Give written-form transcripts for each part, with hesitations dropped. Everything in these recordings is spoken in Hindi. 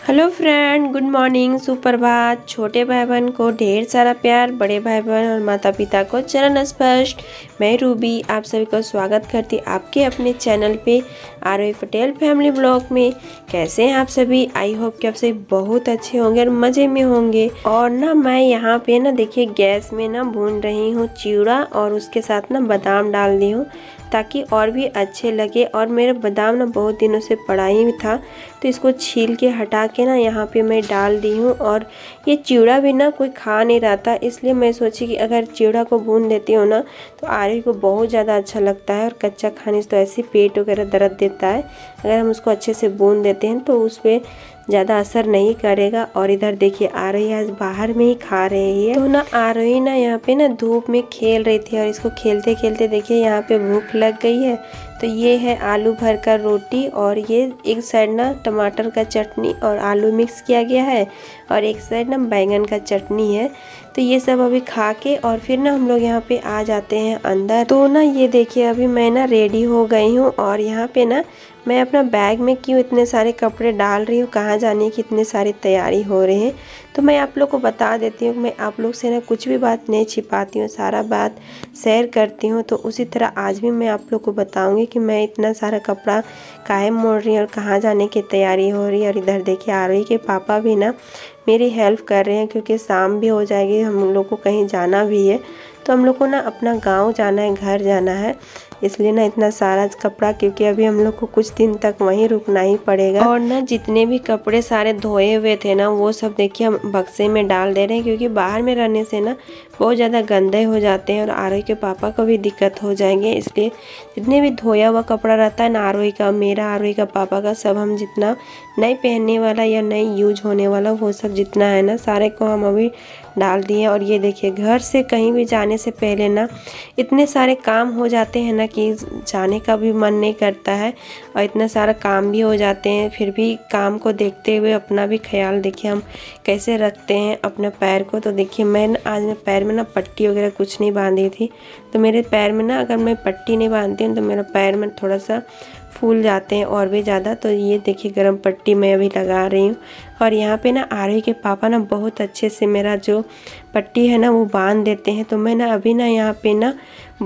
हेलो फ्रेंड, गुड मॉर्निंग, सुप्रभात। छोटे भाई बहन को ढेर सारा प्यार, बड़े भाई बहन और माता पिता को चरण स्पर्श। मैं रूबी आप सभी को स्वागत करती आपके अपने चैनल पे आरोही पटेल फैमिली ब्लॉग में। कैसे हैं आप सभी? आई होप कि आप सभी बहुत अच्छे होंगे और मज़े में होंगे। और ना मैं यहाँ पे ना देखिए गैस में ना भून रही हूँ चिवड़ा और उसके साथ ना बादाम डाल दी हूँ ताकि और भी अच्छे लगे। और मेरा बादाम ना बहुत दिनों से पड़ा ही था तो इसको छील के हटा के ना यहाँ पे मैं डाल दी हूँ। और ये चिवड़ा भी ना कोई खा नहीं रहा था, इसलिए मैं सोची कि अगर चिवड़ा को भून देती हूँ ना तो आरोही को बहुत ज़्यादा अच्छा लगता है। और कच्चा खाने से तो ऐसे पेट वगैरह दर्द देता है, अगर हम उसको अच्छे से भून देते हैं तो उस पर ज़्यादा असर नहीं करेगा। और इधर देखिए आरोही आज बाहर में ही खा रही है। तो ना आरोही ना यहाँ पे ना धूप में खेल रही थी और इसको खेलते खेलते देखिए यहाँ पे भूख लग गई है। तो ये है आलू भर कर रोटी और ये एक साइड ना टमाटर का चटनी और आलू मिक्स किया गया है और एक साइड ना बैंगन का चटनी है। तो ये सब अभी खा के और फिर ना हम लोग यहाँ पे आ जाते हैं अंदर। तो ना ये देखिए अभी मैं ना रेडी हो गई हूँ और यहाँ पे ना मैं अपना बैग में क्यों इतने सारे कपड़े डाल रही हूँ, कहाँ जाने की इतने सारी तैयारी हो रहे हैं, तो मैं आप लोग को बता देती हूँ। मैं आप लोग से ना कुछ भी बात नहीं छिपाती हूँ, सारा बात शेयर करती हूँ। तो उसी तरह आज भी मैं आप लोग को बताऊँगी कि मैं इतना सारा कपड़ा काहे मोड़ रही हूँ और कहाँ जाने की तैयारी हो रही है। और इधर देखिए आरोही के पापा भी ना मेरी हेल्प कर रहे हैं क्योंकि शाम भी हो जाएगी, हम लोग को कहीं जाना भी है। तो हम लोग को ना अपना गांव जाना है, घर जाना है, इसलिए ना इतना सारा कपड़ा, क्योंकि अभी हम लोग को कुछ दिन तक वहीं रुकना ही पड़ेगा। और ना जितने भी कपड़े सारे धोए हुए थे ना वो सब देखिए हम बक्से में डाल दे रहे हैं, क्योंकि बाहर में रहने से ना बहुत ज़्यादा गंदे हो जाते हैं और आरोही के पापा को भी दिक्कत हो जाएंगे। इसलिए जितने भी धोया हुआ कपड़ा रहता है ना आरोही का, मेरा, आरोही का पापा का, सब हम जितना नहीं पहनने वाला या नहीं यूज होने वाला वो सब जितना है ना सारे को हम अभी डाल दिए। और ये देखिए घर से कहीं भी जाने से पहले ना इतने सारे काम हो जाते हैं ना कि जाने का भी मन नहीं करता है और इतना सारा काम भी हो जाते हैं। फिर भी काम को देखते हुए अपना भी ख्याल देखिए हम कैसे रखते हैं अपने पैर को। तो देखिए मैं आज मैं पैर में ना पट्टी वगैरह कुछ नहीं बांधी थी, तो मेरे पैर में ना अगर मैं पट्टी नहीं बांधती हूँ तो मेरा पैर में थोड़ा सा फूल जाते हैं और भी ज़्यादा। तो ये देखिए गरम पट्टी मैं अभी लगा रही हूँ। और यहाँ पे ना आरोही के पापा ना बहुत अच्छे से मेरा जो पट्टी है ना वो बांध देते हैं। तो मैं ना अभी ना यहाँ पे ना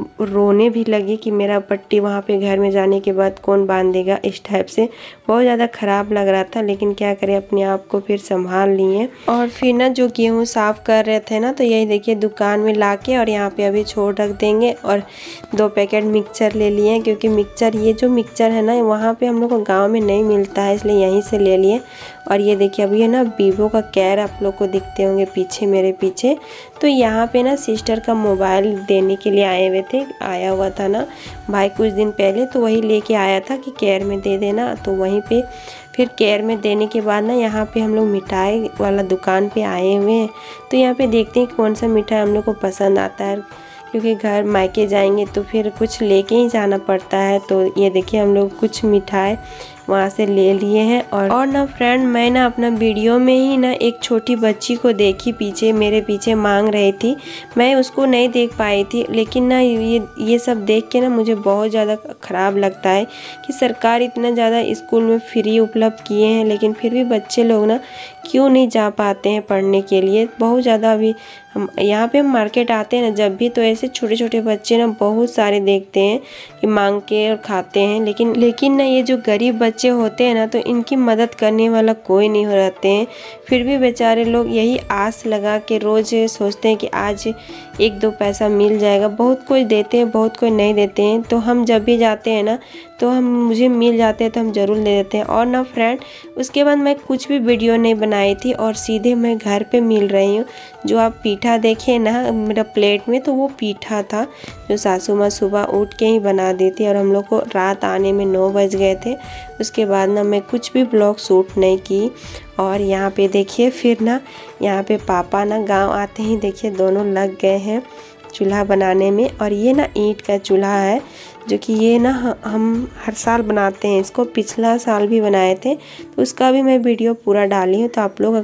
रोने भी लगी कि मेरा पट्टी वहाँ पे घर में जाने के बाद कौन बांध देगा, इस टाइप से बहुत ज़्यादा ख़राब लग रहा था। लेकिन क्या करें, अपने आप को फिर संभाल लिए। और फिर ना जो गेहूँ साफ़ कर रहे थे ना तो यही देखिए दुकान में ला के और यहाँ पे अभी छोड़ रख देंगे। और 2 पैकेट मिक्सचर ले लिए हैं, क्योंकि मिक्सचर, ये जो मिक्सचर है ना वहाँ पे हम लोग को गाँव में नहीं मिलता है, इसलिए यहीं से ले लिए। और ये देखिए अभी है ना वीवो का कैर आप लोग को दिखते होंगे पीछे, मेरे पीछे। तो यहाँ पे ना सिस्टर का मोबाइल देने के लिए आए हुए थे, आया हुआ था ना भाई कुछ दिन पहले, तो वही लेके आया था कि केयर में दे देना। तो वहीं पे फिर केयर में देने के बाद ना यहाँ पे हम लोग मिठाई वाला दुकान पे आए हुए हैं। तो यहाँ पे देखते हैं कौन सा मिठाई हम लोग को पसंद आता है, क्योंकि घर मायके जाएंगे तो फिर कुछ लेके ही जाना पड़ता है। तो ये देखिए हम लोग कुछ मिठाई वहाँ से ले लिए हैं। और ना फ्रेंड मैं ना अपना वीडियो में ही ना एक छोटी बच्ची को देखी, पीछे मेरे पीछे मांग रही थी, मैं उसको नहीं देख पाई थी। लेकिन ना ये सब देख के ना मुझे बहुत ज़्यादा ख़राब लगता है कि सरकार इतना ज़्यादा स्कूल में फ्री उपलब्ध किए हैं, लेकिन फिर भी बच्चे लोग ना क्यों नहीं जा पाते हैं पढ़ने के लिए। बहुत ज़्यादा अभी हम यहाँ पे मार्केट आते हैं ना जब भी, तो ऐसे छोटे छोटे बच्चे ना बहुत सारे देखते हैं कि मांग के और खाते हैं। लेकिन ना ये जो गरीब बच्चे होते हैं ना तो इनकी मदद करने वाला कोई नहीं हो रहते हैं। फिर भी बेचारे लोग यही आस लगा के रोज़ सोचते हैं कि आज 1-2 पैसा मिल जाएगा। बहुत कोई देते हैं, बहुत कोई नहीं देते हैं। तो हम जब भी जाते हैं ना तो मुझे मिल जाते हैं तो हम ज़रूर ले लेते हैं। और ना फ्रेंड उसके बाद मैं कुछ भी वीडियो नहीं बनाई थी और सीधे मैं घर पे मिल रही हूँ। जो आप पीठा देखे ना मेरा प्लेट में, तो वो पीठा था जो सासू माँ सुबह उठ के ही बना दी थी। और हम लोग को रात आने में 9 बज गए थे। उसके बाद ना मैं कुछ भी ब्लॉग शूट नहीं की। और यहाँ पे देखिए फिर ना यहाँ पे पापा ना गांव आते ही देखिए दोनों लग गए हैं चूल्हा बनाने में। और ये ना ईंट का चूल्हा है, जो कि ये ना हम हर साल बनाते हैं इसको, पिछला साल भी बनाए थे, तो उसका भी मैं वीडियो पूरा डाली हूँ। तो आप लोग अगर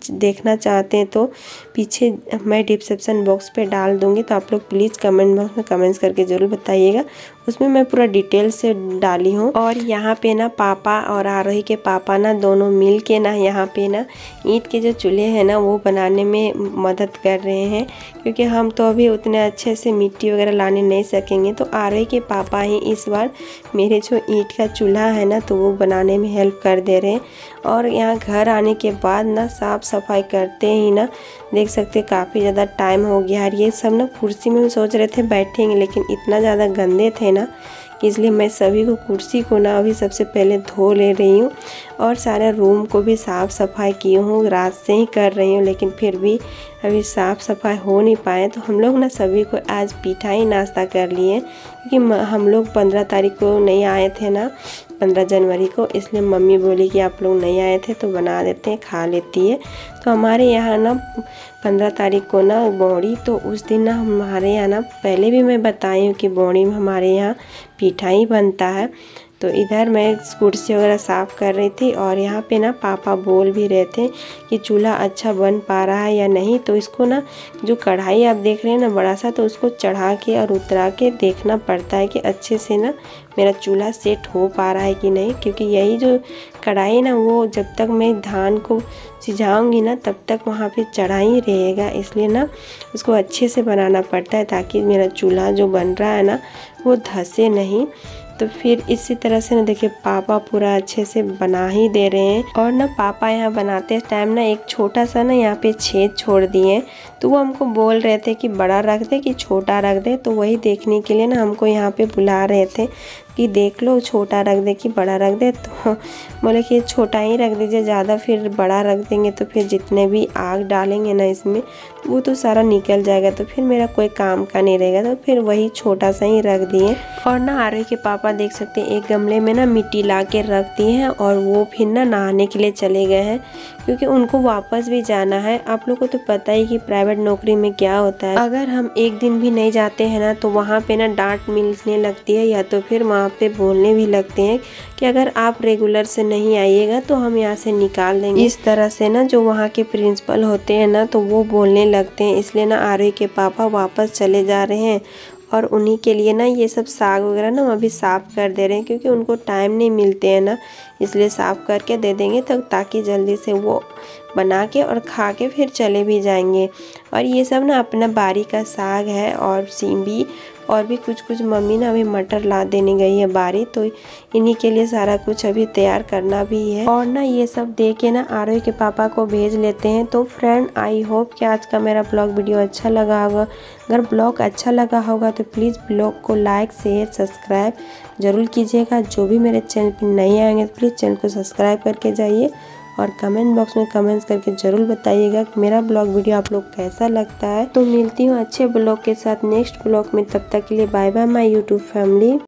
देखना चाहते हैं तो पीछे मैं डिस्क्रिप्शन बॉक्स पे डाल दूँगी, तो आप लोग प्लीज़ कमेंट बॉक्स में कमेंट्स करके ज़रूर बताइएगा। उसमें मैं पूरा डिटेल से डाली हूँ। और यहाँ पे ना पापा और आरोही के पापा ना दोनों मिल के ना यहाँ पे ना ईंट के जो चूल्हे हैं ना वो बनाने में मदद कर रहे हैं, क्योंकि हम तो अभी उतने अच्छे से मिट्टी वगैरह लाने नहीं सकेंगे। तो आरोही के पापा ही इस बार मेरे जो ईंट का चूल्हा है ना तो वो बनाने में हेल्प कर दे रहे हैं। और यहाँ घर आने के बाद ना साफ़ सफाई करते ही ना देख सकते काफ़ी ज़्यादा टाइम हो गया। और ये सब ना कुर्सी में सोच रहे थे बैठेंगे, लेकिन इतना ज़्यादा गंदे थे ना कि इसलिए मैं सभी को कुर्सी को ना अभी सबसे पहले धो ले रही हूँ। और सारे रूम को भी साफ़ सफाई की हूँ, रात से ही कर रही हूँ, लेकिन फिर भी अभी साफ़ सफाई हो नहीं पाए। तो हम लोग ना सभी को आज पीठा ही नाश्ता कर लिए, क्योंकि हम लोग 15 तारीख को नहीं आए थे ना, 15 जनवरी को, इसलिए मम्मी बोली कि आप लोग नहीं आए थे तो बना देते हैं, खा लेती है। तो हमारे यहाँ ना 15 तारीख को ना बौड़ी, तो उस दिन ना हमारे यहाँ ना पहले भी मैं बताई हूँ कि बौड़ी में हमारे यहाँ पीठा ही बनता है। तो इधर मैं कुर्सी वगैरह साफ़ कर रही थी और यहाँ पे ना पापा बोल भी रहे थे कि चूल्हा अच्छा बन पा रहा है या नहीं। तो इसको ना जो कढ़ाई आप देख रहे हैं ना बड़ा सा, तो उसको चढ़ा के और उतरा के देखना पड़ता है कि अच्छे से ना मेरा चूल्हा सेट हो पा रहा है कि नहीं, क्योंकि यही जो कढ़ाई ना वो जब तक मैं धान को सिझाऊंगी ना तब तक वहाँ पे चढ़ा ही रहेगा। इसलिए ना उसको अच्छे से बनाना पड़ता है ताकि मेरा चूल्हा जो बन रहा है ना वो धंसे नहीं। तो फिर इसी तरह से ना देखिए पापा पूरा अच्छे से बना ही दे रहे हैं। और ना पापा यहाँ बनाते टाइम ना एक छोटा सा ना यहाँ पे छेद छोड़ दिए, तो वो हमको बोल रहे थे कि बड़ा रख दे कि छोटा रख दे। तो वही देखने के लिए ना हमको यहाँ पे बुला रहे थे कि देख लो छोटा रख दे कि बड़ा रख दे। तो बोले कि छोटा ही रख दीजिए, ज़्यादा फिर बड़ा रख देंगे तो फिर जितने भी आग डालेंगे ना इसमें वो तो सारा निकल जाएगा, तो फिर मेरा कोई काम का नहीं रहेगा। तो फिर वही छोटा सा ही रख दिए। और ना आरोही के पापा देख सकते हैं एक गमले में ना मिट्टी ला के रख दिए हैं और वो फिर ना नहाने के लिए चले गए हैं, क्योंकि उनको वापस भी जाना है। आप लोग को तो पता ही कि प्राइवेट नौकरी में क्या होता है, अगर हम एक दिन भी नहीं जाते हैं ना तो वहाँ पे ना डांट मिलने लगती है, या तो फिर वहाँ पे बोलने भी लगते हैं कि अगर आप रेगुलर से नहीं आइएगा तो हम यहाँ से निकाल देंगे। इस तरह से ना जो वहाँ के प्रिंसिपल होते हैं ना तो वो बोलने लगते हैं। इसलिए ना आरोही के पापा वापस चले जा रहे हैं और उन्हीं के लिए ना ये सब साग वगैरह ना अभी साफ़ कर दे रहे हैं, क्योंकि उनको टाइम नहीं मिलते हैं ना, इसलिए साफ़ करके दे देंगे तो ताकि जल्दी से वो बना के और खा के फिर चले भी जाएंगे। और ये सब ना अपना बारी का साग है और सींबी और भी कुछ मम्मी ना अभी मटर ला देने गई है बारी, तो इन्हीं के लिए सारा कुछ अभी तैयार करना भी है। और ना ये सब दे के ना आरोही के पापा को भेज लेते हैं। तो फ्रेंड आई होप कि आज का मेरा ब्लॉग वीडियो अच्छा लगा होगा। अगर ब्लॉग अच्छा लगा होगा तो प्लीज़ ब्लॉग को लाइक शेयर सब्सक्राइब ज़रूर कीजिएगा। जो भी मेरे चैनल पर नए आएंगे तो प्लीज़ चैनल को सब्सक्राइब करके जाइए और कमेंट बॉक्स में कमेंट्स करके ज़रूर बताइएगा कि मेरा ब्लॉग वीडियो आप लोग कैसा लगता है। तो मिलती हूँ अच्छे ब्लॉग के साथ नेक्स्ट ब्लॉग में, तब तक के लिए bye bye my YouTube family.